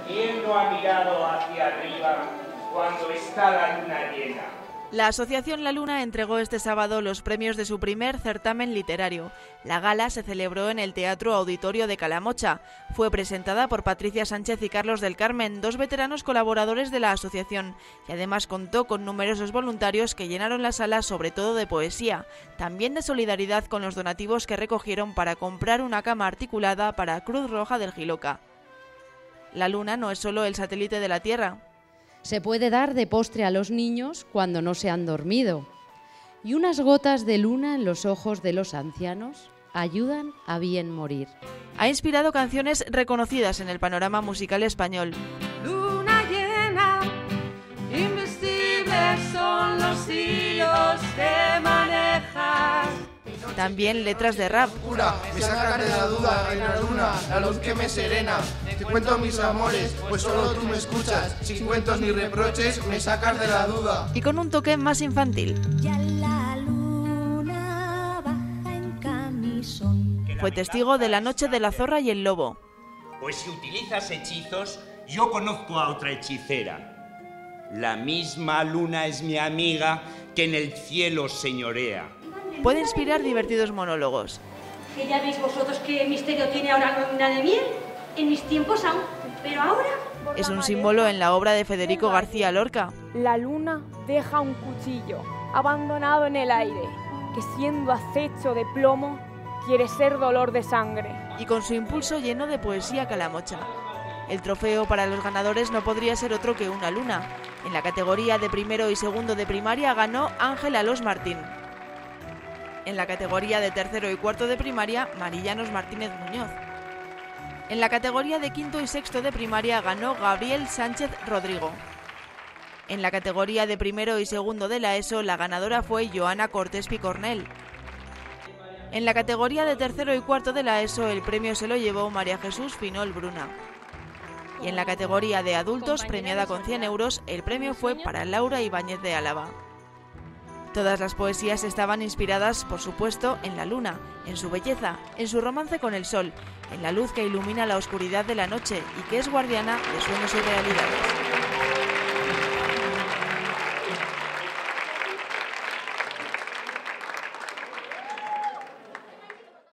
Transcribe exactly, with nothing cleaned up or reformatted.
¿Quién no ha mirado hacia arriba cuando está la luna llena? La Asociación La Luna entregó este sábado los premios de su primer certamen literario. La gala se celebró en el Teatro Auditorio de Calamocha. Fue presentada por Patricia Sánchez y Carlos del Carmen, dos veteranos colaboradores de la asociación, y además contó con numerosos voluntarios que llenaron la sala, sobre todo de poesía, también de solidaridad con los donativos que recogieron para comprar una cama articulada para Cruz Roja del Jiloca. La Luna no es solo el satélite de la Tierra. Se puede dar de postre a los niños cuando no se han dormido. Y unas gotas de luna en los ojos de los ancianos ayudan a bien morir. Ha inspirado canciones reconocidas en el panorama musical español. Luna llena, invisibles son los hilos que manejas. También letras de rap. Me sacas de la duda, reina luna, la luz que me serena. Te cuento mis amores, pues solo tú me escuchas. Sin cuentos ni reproches, me sacas de la duda. Y con un toque más infantil. Ya la luna baja en camisón. Fue testigo de la noche de la zorra y el lobo. Pues si utilizas hechizos, yo conozco a otra hechicera. La misma luna es mi amiga que en el cielo señorea. Puede inspirar divertidos monólogos. Que ya veis vosotros qué misterio tiene ahora la luna de miel. En mis tiempos aún, pero ahora... Es un símbolo en la obra de Federico García Lorca. La luna deja un cuchillo abandonado en el aire, que siendo acecho de plomo, quiere ser dolor de sangre. Y con su impulso lleno de poesía calamocha. El trofeo para los ganadores no podría ser otro que una luna. En la categoría de primero y segundo de primaria ganó Ángel Alós Martín. En la categoría de tercero y cuarto de primaria, Marillanos Martínez Muñoz. En la categoría de quinto y sexto de primaria ganó Gabriel Sánchez Rodrigo. En la categoría de primero y segundo de la ESO, la ganadora fue Joana Cortés Picornell. En la categoría de tercero y cuarto de la ESO, el premio se lo llevó María Jesús Finol Bruna. Y en la categoría de adultos, premiada con cien euros, el premio fue para Laura Ibáñez de Álava. Todas las poesías estaban inspiradas, por supuesto, en la luna, en su belleza, en su romance con el sol, en la luz que ilumina la oscuridad de la noche y que es guardiana de sueños y realidades.